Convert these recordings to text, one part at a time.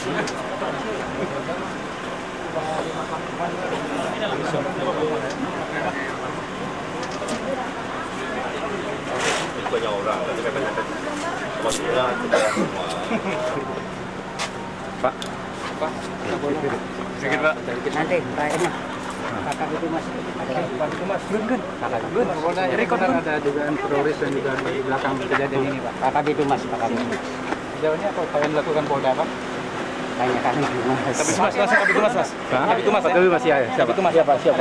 Banyak orang, tapi katanya maksudnya kita semua. Pak, sedikit Pak. Nanti kayaknya kakak itu mas Itu Mas, kan? kakak Jadi ada dugaan teroris dan juga di belakang kejadian ini Pak. kakak itu mas kakak itu Sejauhnya apa yang dilakukan Polda Pak? tanya kami itu mas Kabit Humas Mas. Kabit Humas ya. Siapa? Kabit Humas siapa? Siapa?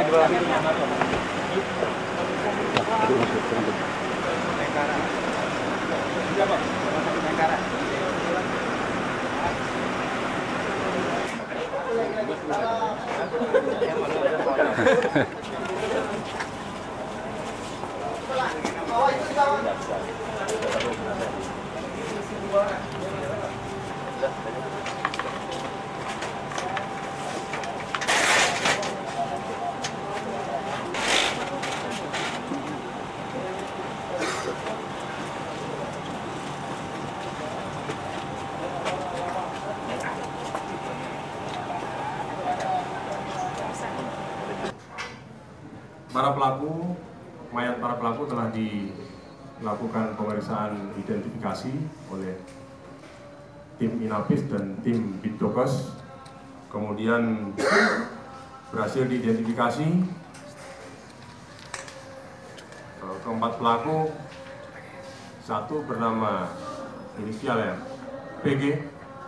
Mayat para pelaku telah dilakukan pemeriksaan identifikasi oleh tim Inafis dan tim Bitdokes. Kemudian berhasil diidentifikasi keempat pelaku, satu bernama inisial ya PG,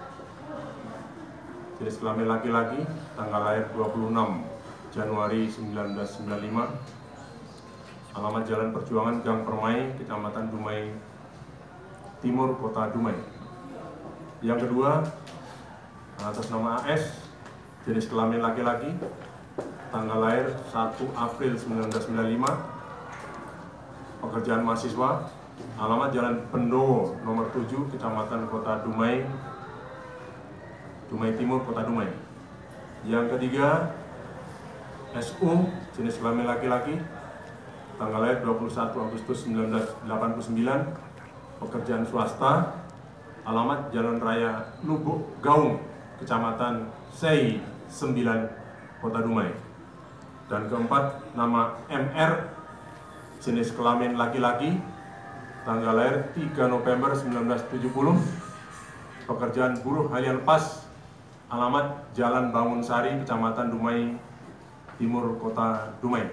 jenis kelamin laki-laki, tanggal lahir 26 Januari 1995, alamat Jalan Perjuangan Gang Permai, Kecamatan Dumai Timur, Kota Dumai. Yang kedua, atas nama AS, jenis kelamin laki-laki, tanggal lahir 1 April 1995, pekerjaan mahasiswa, alamat Jalan Pendowo nomor 7, Kecamatan Kota Dumai, Dumai Timur, Kota Dumai. Yang ketiga, SU, jenis kelamin laki-laki, tanggal lahir 21 Agustus 1989, pekerjaan swasta, alamat Jalan Raya Lubuk Gaung, Kecamatan Sei 9, Kota Dumai. Dan keempat, nama MR, jenis kelamin laki-laki, tanggal lahir 3 November 1970, pekerjaan buruh harian pas, alamat Jalan Bangun Sari, Kecamatan Dumai Timur, Kota Dumai.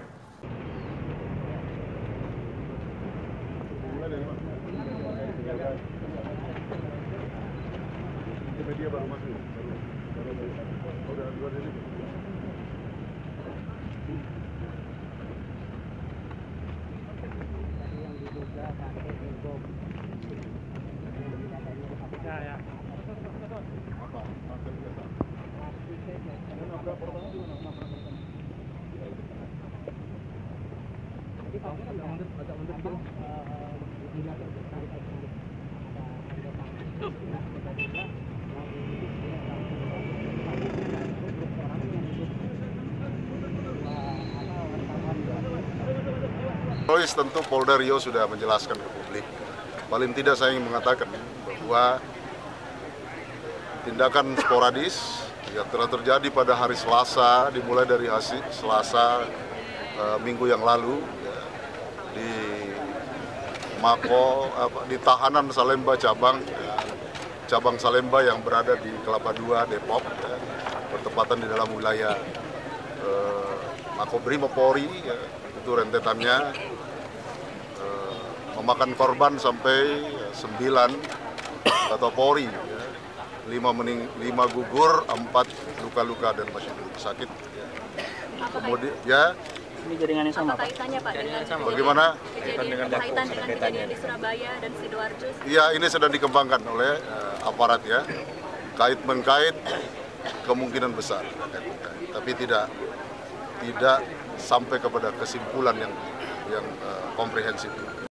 Media baru masuk, udah dua hari. Ya. Tentu Polda Riau sudah menjelaskan ke publik. Paling tidak saya ingin mengatakan bahwa tindakan sporadis yang telah terjadi pada hari Selasa, dimulai dari hari Selasa minggu yang lalu ya, di Mako, di tahanan Salemba cabang Salemba yang berada di Kelapa II, Depok, ya, bertepatan di dalam wilayah Makobrimob Polri, ya, itu rentetannya memakan korban sampai 9 atau Polri, ya. 5 gugur, 4 luka-luka dan masih sakit. Ya. Kemudian, ya. Ini jaringan yang sama, apa kaitannya Pak dengan Bagaimana? kaitan dengan kejadian di Surabaya dan Sidoarjo? Ya, ini sedang dikembangkan oleh aparat ya. Kait-mengkait kemungkinan besar, tapi tidak sampai kepada kesimpulan yang komprehensif.